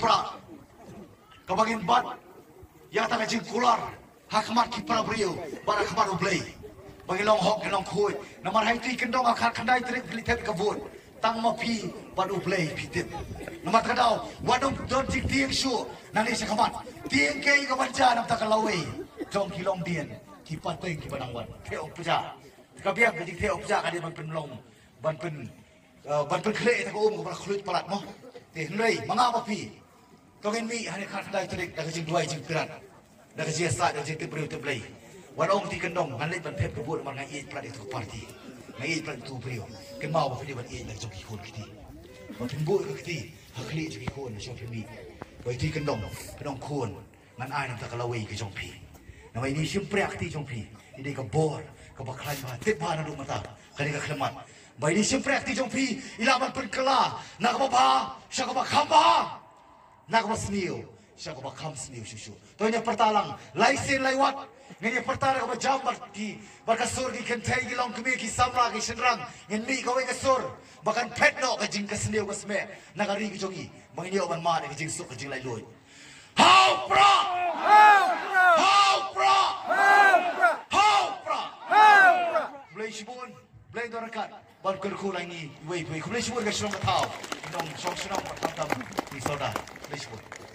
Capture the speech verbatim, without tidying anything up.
pra kabangin bat yata ka jing kular hakmat ki pra brio bara khamar ublei bagi long hok long khoi namar hai ti kendong akhat khandai trik blitet kabut tang ma pi bat ublei pitit namar kadau wadong don jik tieng shu nani se khamat tieng ke ka banja nam ta kalawei jong ki long dien ki pateng ki badang wan theo puja ka biak ka jik theo puja ka dia ban pen long ban pen ban pen khle ta ko um ko khlut palat mo te hnrei manga ma pi to gen mi hari khat khandai trik da ka jing duai jing krat da ka jia sa da jing te brio te bleiวันองที่กันดงหันเล่นบันเทปกระบวนมันไงเอ็ดประเดี๋ยวทุกปาร์ตี้ไงเอ็ดประเดี๋ยวทุกเปรี้ยวกันมาว่าพอดีวันเอ็ดแต่จงกี่คนกี่ทีวันถึงบุยก็กี่ทีฮักลี่จงกี่คนชอบพี่มีไว้ที่กันดงกันดงคนงั้นอายน้ำตากะละเวกี่จงพี่ในวันนี้ชิมเปรี้ยกที่จงพี่นี่ได้กับบอร์กับบักใครมาเทปพานาดูมาตากันนี่กับเคลมัดวันนี้ชิมเปรี้ยกที่จงพี่อีลามันเป็นกะลานักบักพาชักบักคำพานักบักสนิวชักบักคำสนิวชูชูตัวนี้pertalangไลเซนไลวัดNgeni pertara ka jambar ki barkasur ki kentai ki long kemi ki samra ki senrang ngen mi ka we kasur bakan pet no ka jing ka sendeu ka sme nagari ki jongi mangini oban ma ki jing suk ka jing lai loi how pro how pro how pro how pro how pro how pro blai shibun blai dorakat ban kur khu lai ni we we blai shibun ka shrong ka thau dong song shrong ka tam tam ni soda blai shibun